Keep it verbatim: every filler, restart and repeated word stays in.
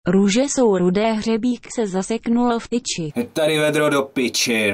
Růže jsou rudé, hřebík se zaseknul v tyči. Je tady vedro do piči.